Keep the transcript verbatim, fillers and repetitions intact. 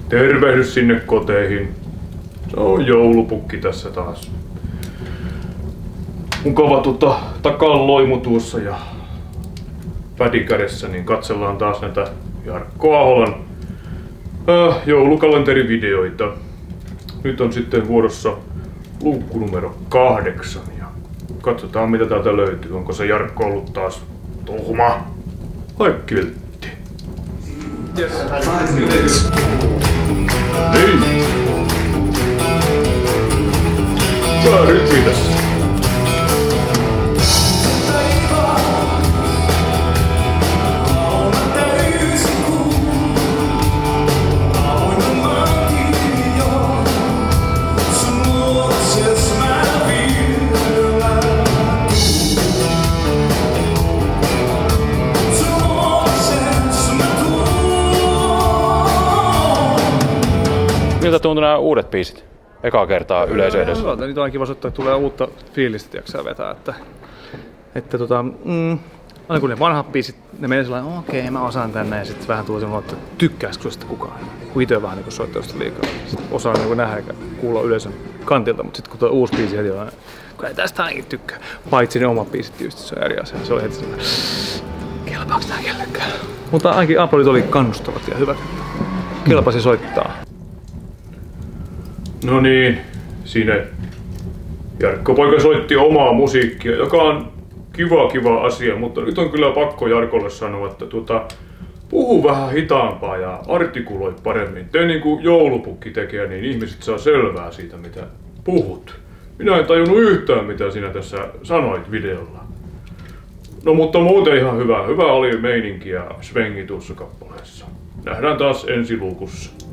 tervehdys sinne koteihin. Se on joulupukki tässä taas. Mukava tota, takan loimu tuossa ja pädi kädessä, niin katsellaan taas näitä Jarkko Aholan äh, joulukalenterivideoita. Nyt on sitten vuorossa luukku numero kahdeksan ja katsotaan mitä täältä löytyy. Onko se Jarkko ollut taas tuhma vai kiltti? Yes, five Niin! Tää rytmi tässä. Miltä tuntuu nämä uudet biisit? Ekaa kertaa yleisö edessä. Hyvältä, nyt on kiva soittaa, että tulee uutta fiilistä, tiiäksä, vetää. Että, että tota, mm, aina kun ne vanhat biisit, ne menee sellainen, okei, okay, mä osaan tänne, ja sitten vähän tulee semmoinen, että tykkääskö sitä kukaan? Kun itse vähän niin soittaa sitä liikaa. Sitten osaa niin nähdä eikä kuulla yleisön kantilta, mutta sitten kun tuo uusi biisi heti on, kun ei tästä ainakin tykkää. Paitsi ne omat biisit tietysti, se on eri asia. Se oli heti sellainen, kelpaaks tää kellekään? Mutta ainakin aplodit oli kannustavat ja hyvät. Kelpasi soittaa. No niin, siinä Jarkko poika soitti omaa musiikkia, joka on kiva kiva asia, mutta nyt on kyllä pakko Jarkolle sanoa, että tuota, puhu vähän hitaampaa ja artikuloi paremmin. Tee niin kuin joulupukki tekee, niin ihmiset saa selvää siitä mitä puhut. Minä en tajunnut yhtään mitä sinä tässä sanoit videolla. No mutta muuten ihan hyvä. Hyvä oli meininki ja svengi tuossa kappaleessa. Nähdään taas ensi luukussa.